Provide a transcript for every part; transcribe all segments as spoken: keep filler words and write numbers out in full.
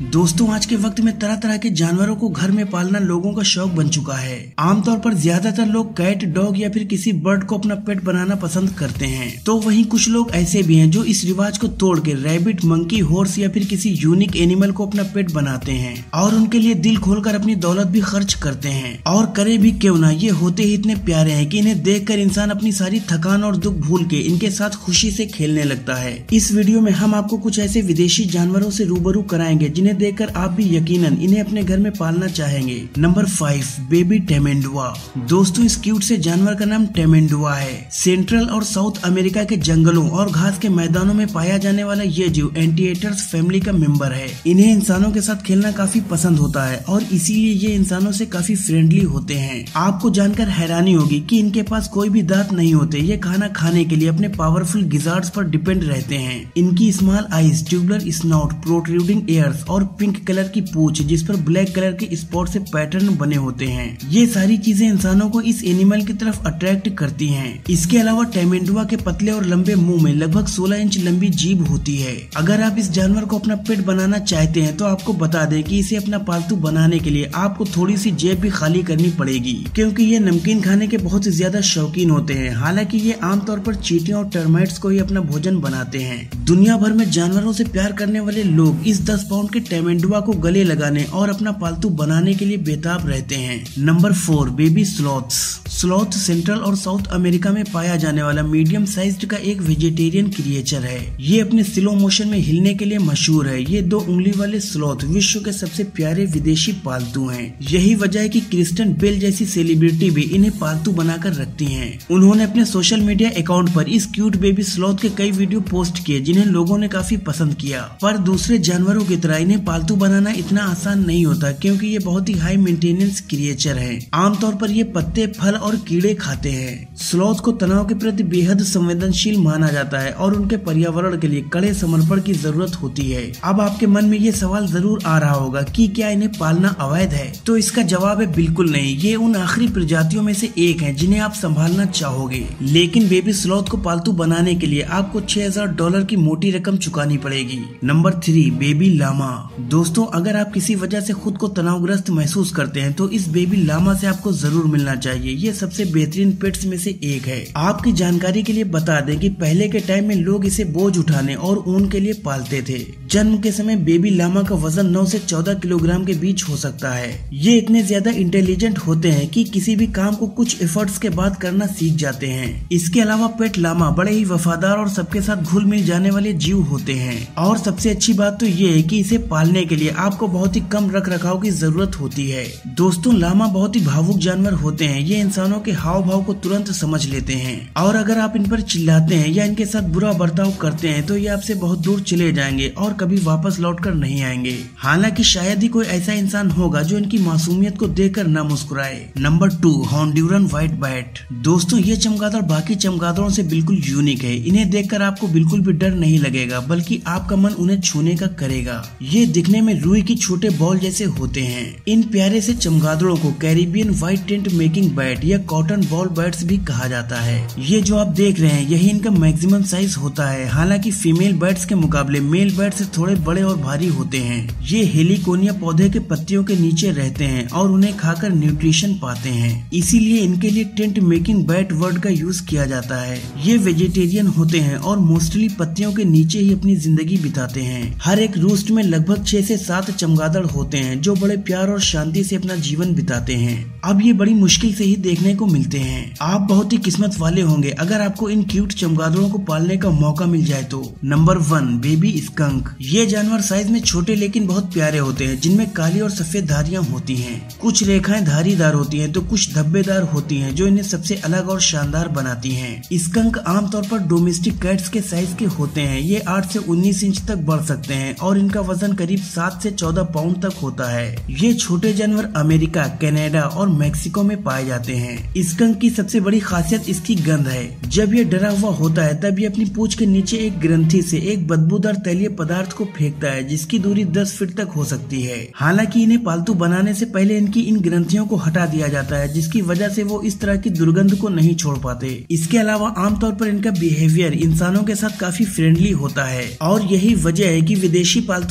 दोस्तों आज के वक्त में तरह तरह के जानवरों को घर में पालना लोगों का शौक बन चुका है। आमतौर पर ज्यादातर लोग कैट, डॉग या फिर किसी बर्ड को अपना पेट बनाना पसंद करते हैं। तो वहीं कुछ लोग ऐसे भी हैं जो इस रिवाज को तोड़ के रैबिट, मंकी, हॉर्स या फिर किसी यूनिक एनिमल को अपना पेट बनाते हैं और उनके लिए दिल खोलकर अपनी दौलत भी खर्च करते हैं। और करे भी क्यों ना, ये होते ही इतने प्यारे हैं कि इन्हें देखकर इंसान अपनी सारी थकान और दुख भूल के इनके साथ खुशी से खेलने लगता है। इस वीडियो में हम आपको कुछ ऐसे विदेशी जानवरों से रूबरू कराएंगे जिन्हें देखकर आप भी यकीनन इन्हें अपने घर में पालना चाहेंगे। Number five, baby tamandua. दोस्तों इस क्यूट से जानवर का नाम टेमेंडुआ है। सेंट्रल और साउथ अमेरिका के जंगलों और घास के मैदानों में पाया जाने वाला ये जीव एंटीएटर्स फैमिली का मेंबर है। इन्हें इंसानों के साथ खेलना काफी पसंद होता है और इसीलिए ये इंसानों से काफी फ्रेंडली होते हैं। आपको जानकर हैरानी होगी कि इनके पास कोई भी दांत नहीं होते। ये खाना खाने के लिए अपने पावरफुल गिजार्ड्स पर डिपेंड रहते हैं। इनकी small eyes, tubular snout, protruding ears और पिंक कलर की पूंछ जिस पर ब्लैक कलर के स्पॉट से पैटर्न बने होते हैं, ये सारी चीजें इंसानों को इस एनिमल की तरफ अट्रैक्ट करती हैं। इसके अलावा टेमेंडुआ के पतले और लंबे मुंह में लगभग सोलह इंच लंबी जीभ होती है। अगर आप इस जानवर को अपना पेट बनाना चाहते हैं तो आपको बता दें कि इसे अपना पालतू बनाने के लिए आपको थोड़ी सी जेब भी खाली करनी पड़ेगी, क्योंकि ये नमकीन खाने के बहुत ज्यादा शौकीन होते हैं। हालांकि ये आमतौर पर चींटियों और टर्माइट्स को ही अपना भोजन बनाते हैं। दुनिया भर में जानवरों से प्यार करने वाले लोग इस दस पाउंड के टेमेंडुआ को गले लगाने और अपना पालतू बनाने के लिए बेताब रहते हैं। Number four, baby sloths. Sloth central और साउथ अमेरिका में पाया जाने वाला मीडियम साइज्ड का एक वेजिटेरियन क्रिएचर है। ये अपने स्लो मोशन में हिलने के लिए मशहूर है। ये दो उंगली वाले स्लॉथ विश्व के सबसे प्यारे विदेशी पालतू हैं। यही वजह है कि क्रिस्टन बेल जैसी सेलिब्रिटी भी इन्हें पालतू बनाकर रखती हैं। उन्होंने अपने सोशल मीडिया अकाउंट पर इस क्यूट बेबी स्लॉथ के कई वीडियो पोस्ट किए जिन्हें लोगों ने काफी पसंद किया। पर दूसरे जानवरों की तरह इन्हें पालतू बनाना इतना आसान नहीं होता, क्योंकि ये बहुत ही हाई मेंटेनेंस क्रिएचर है। आमतौर पर ये पत्ते, फल और कीड़े खाते हैं। स्लॉथ को तनाव के प्रति बेहद संवेदनशील माना जाता है और उनके पर्यावरण के लिए कड़े समर्पण की जरूरत होती है। अब आपके मन में ये सवाल जरूर आ रहा होगा कि क्या इन्हें पालना अवैध है? तो इसका जवाब है बिल्कुल नहीं। ये उन आखिरी प्रजातियों में से एक है जिन्हें आप संभालना चाहोगे। लेकिन बेबी स्लॉथ को पालतू बनाने के लिए आपको छह हजार डॉलर की मोटी रकम चुकानी पड़ेगी। Number three, baby llama. दोस्तों अगर आप किसी वजह से खुद को तनावग्रस्त महसूस करते हैं तो इस बेबी लामा से आपको जरूर मिलना चाहिए। ये सबसे बेहतरीन पेट्स में से एक है। आपकी जानकारी के लिए बता दें कि पहले के टाइम में लोग इसे बोझ उठाने और ऊन के लिए पालते थे। जन्म के समय बेबी लामा का वजन नौ से चौदह किलोग्राम के बीच हो सकता है। ये इतने ज्यादा इंटेलिजेंट होते हैं कि किसी भी काम को कुछ एफर्ट्स के बाद करना सीख जाते हैं। इसके अलावा पेट लामा बड़े ही वफादार और सबके साथ घुल मिल जाने वाले जीव होते हैं। और सबसे अच्छी बात तो ये है कि इसे पालने के लिए आपको बहुत ही कम रख रखाव की जरूरत होती है। दोस्तों लामा बहुत ही भावुक जानवर होते हैं। ये इंसानों के हाव भाव को तुरंत समझ लेते हैं और अगर आप इन पर चिल्लाते हैं या इनके साथ बुरा बर्ताव करते हैं तो ये आपसे बहुत दूर चले जाएंगे और कभी वापस लौटकर नहीं आएंगे। हालांकि शायद ही कोई ऐसा इंसान होगा जो इनकी मासूमियत को देखकर न मुस्कुराए। Number two, Honduran white bat. दोस्तों ये चमगादड़ बाकी चमगादड़ों से बिल्कुल यूनिक है। इन्हें देखकर आपको बिल्कुल भी डर नहीं लगेगा, बल्कि आपका मन उन्हें छूने का करेगा। ये दिखने में रुई की छोटे बॉल जैसे होते हैं। इन प्यारे से चमगादड़ों को Caribbean white tent making bat या कॉटन बॉल बैट्स भी कहा जाता है। ये जो आप देख रहे हैं यही इनका मैक्सिमम साइज होता है। हालांकि फीमेल बैट्स के मुकाबले मेल बैट से थोड़े बड़े और भारी होते हैं। ये हेलिकोनिया पौधे के पत्तियों के नीचे रहते हैं और उन्हें खाकर न्यूट्रिशन पाते हैं। इसीलिए इनके लिए टेंट मेकिंग बैट वर्ड का यूज किया जाता है। ये वेजिटेरियन होते हैं और मोस्टली पत्तियों के नीचे ही अपनी जिंदगी बिताते हैं। हर एक रूस्ट में लगभग छह से सात चमगादड़ होते हैं जो बड़े प्यार और शांति से अपना जीवन बिताते हैं। अब ये बड़ी मुश्किल से ही देखने को मिलते हैं। आप बहुत ही किस्मत वाले होंगे अगर आपको इन क्यूट चमगादड़ों को पालने का मौका मिल जाए तो। Number one, baby skunk. ये जानवर साइज में छोटे लेकिन बहुत प्यारे होते हैं, जिनमें काली और सफेद धारियां होती हैं। कुछ रेखाएं धारीदार होती हैं तो कुछ धब्बेदार होती हैं, जो इन्हें सबसे अलग और शानदार बनाती हैं। स्कंक आमतौर पर डोमेस्टिक कैट्स के साइज के होते हैं। ये आठ से उन्नीस इंच तक बढ़ सकते हैं और इनका वजन करीब सात से चौदह पाउंड तक होता है। ये छोटे जानवर अमेरिका, कनाडा और मेक्सिको में पाए जाते हैं। स्कंक की सबसे बड़ी खासियत इसकी गंध है। जब ये डरा हुआ होता है तब ये अपनी पूंछ के नीचे एक ग्रंथि से एक बदबूदार तैलीय पदार्थ को फेंकता है, जिसकी दूरी दस फीट तक हो सकती है। हालांकि इन्हें पालतू बनाने से पहले इनकी इन ग्रंथियों को हटा दिया जाता है, जिसकी वजह से वो इस तरह की दुर्गंध को नहीं छोड़ पाते। इसके अलावा आमतौर पर इनका बिहेवियर इंसानों के साथ काफी फ्रेंडली होता है और यही वजह है कि विदेशी पालतू जानवरों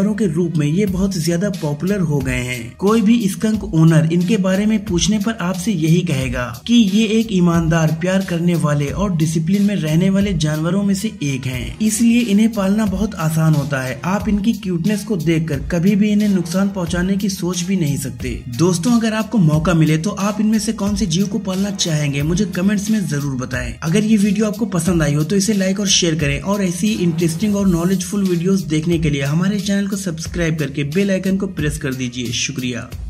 जानवरों के रूप में ये बहुत ज्यादा पॉपुलर हो गए हैं। कोई भी स्कंक ओनर इनके बारे में पूछने पर आपसे यही कहेगा कि ये एक ईमानदार, प्यार करने वाले और डिसिप्लिन में रहने वाले जानवरों में से एक हैं। इसलिए इन्हें पालना बहुत आसान होता है। आप इनकी क्यूटनेस को देखकर कभी भी इन्हें नुकसान पहुंचाने की सोच भी नहीं सकते। दोस्तों, अगर आपको मौका मिले तो आप इनमें से कौन से जीव को पालना चाहेंगे, मुझे कमेंट्स में जरूर बताएं। अगर ये वीडियो आपको पसंद आई हो तो इसे लाइक और शेयर करें और ऐसी इंटरेस्टिंग और नॉलेजफुल वीडियोस देखने के लिए हमारे चैनल को सब्सक्राइब करके बेल आइकन को प्रेस कर दीजिए। शुक्रिया।